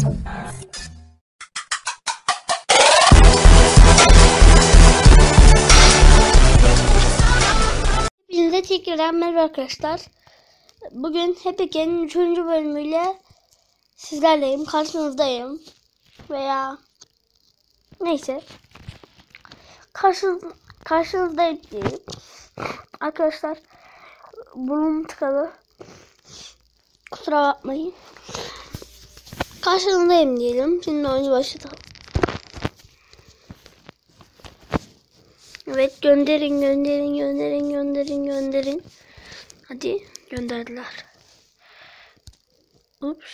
Hepinize tekrardan merhaba arkadaşlar. Bugün Hepike'nin 3. bölümüyle sizlerleyim, karşınızdayım. Veya neyse. Karşınızdayım diyeyim. Arkadaşlar burnum tıkalı. Kusura bakmayın. Karşınızdayım diyelim. Şimdi oyunu başlatalım. Evet, gönderin. Hadi, gönderdiler. Ups.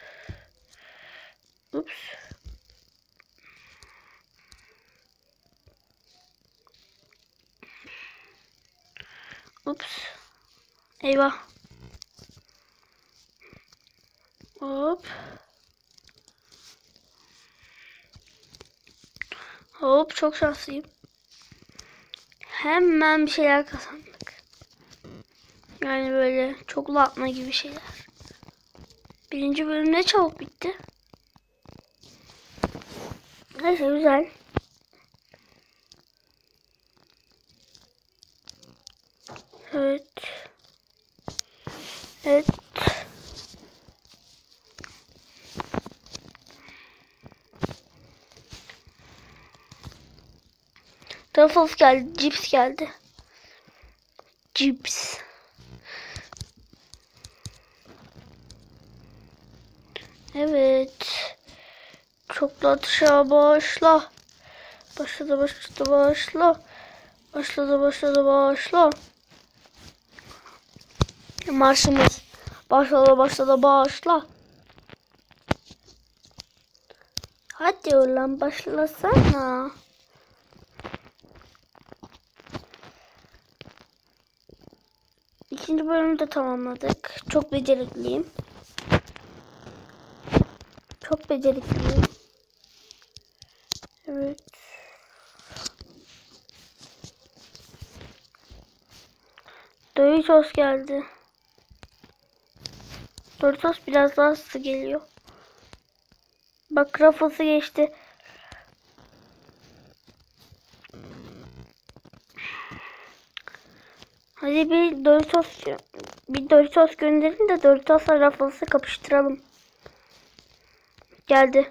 Eyvah. Hop, çok şanslıyım. Hemen bir şeyler kazandık. Yani böyle çoklu atma gibi şeyler. Birinci bölüm ne çabuk bitti. Neyse, güzel. Evet. Ruffles geldi, cips geldi. Cips. Evet. Çoklu atışa başla. Başla. Marşımız. Başla. Hadi ulan, başlasana. İkinci bölümü de tamamladık. Çok becerikliyim. Evet. Doritos geldi. Doritos biraz daha hızlı geliyor. Bak, Ruffles'ı geçti. Hadi bir Doritos gönderin de Doritos'la Ruffles'ı kapıştıralım. Geldi.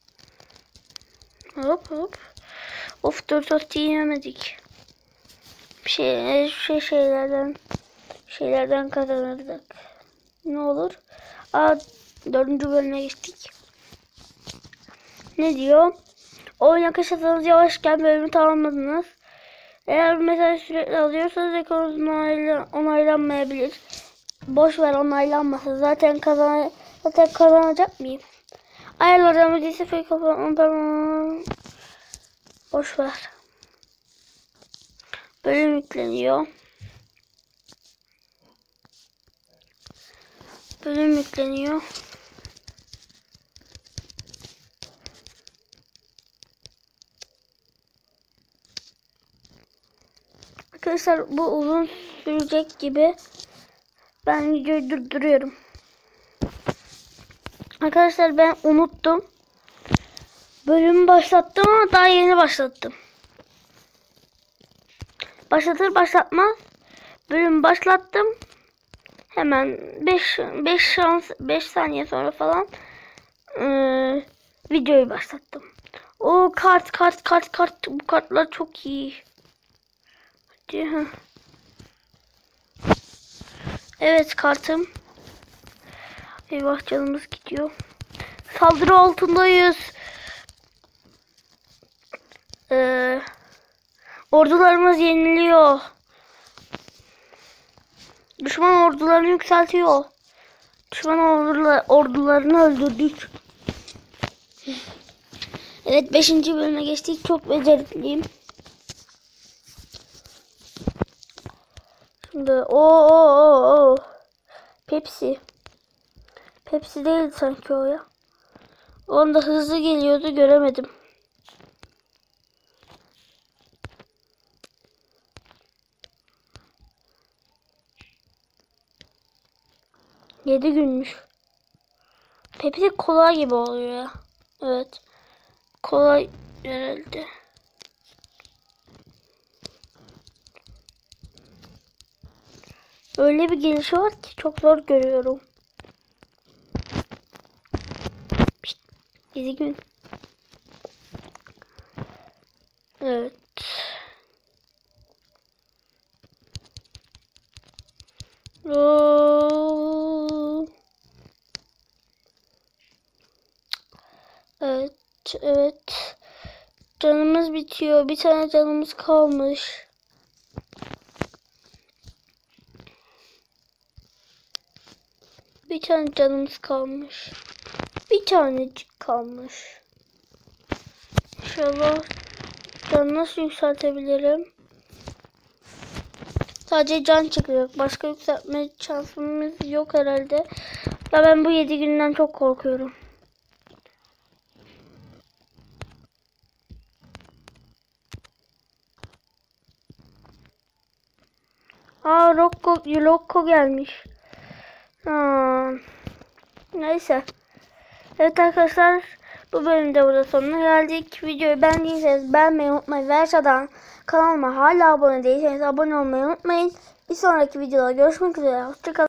Hop. Of, Doritos yiyemedik. Şeylerden kazanırdık. Ne olur? 4. bölüme geçtik. Ne diyor? Oyuna kaçırsanız yavaşken bölümü tamamladınız. Eğer mesaj sürekli alıyorsanız ekonunuz onaylanmayabilir. Boş ver, onaylanmasın. Zaten kazanacak mıyım? Ayarlarımı dizisi kapatmam. Boş ver. Bölüm yükleniyor. Arkadaşlar, bu uzun sürecek gibi. Ben videoyu durduruyorum. Arkadaşlar, ben unuttum. Bölümü başlattım ama daha yeni başlattım. Başlatır başlatmaz bölümü başlattım. Hemen 5 saniye sonra falan videoyu başlattım. O kart. Bu kartlar çok iyi. Hadi. Evet, kartım. Eyvah, canımız gidiyor. Saldırı altındayız. Ordularımız yeniliyor. Düşman ordularını yükseltiyor. Düşman ordularını öldürdük. Evet, 5. bölüme geçtik. Çok becerikliyim. Şimdi Pepsi. Pepsi değildi sanki o ya. Onda hızlı geliyordu, göremedim. 7 günmüş. Pepsi kola gibi oluyor ya. Evet. Kola herhalde. Öyle bir gelişi var ki çok zor görüyorum. 7 gün. Evet. Evet, evet. Canımız bitiyor. Bir tane canımız kalmış. Bir tane canımız kalmış. Bir tanecik kalmış. İnşallah can nasıl yükseltebilirim? Sadece can çıkıyor. Başka yükseltme şansımız yok herhalde. Ya ben bu 7 günden çok korkuyorum. Aa, Rocco gelmiş. Neyse. Evet arkadaşlar, bu bölümde burada sonuna geldik. Videoyu beğendiyseniz beğenmeyi unutmayın. Ve aşağıdan kanalıma hala abone değilseniz abone olmayı unutmayın. Bir sonraki videoda görüşmek üzere. Hoşçakalın.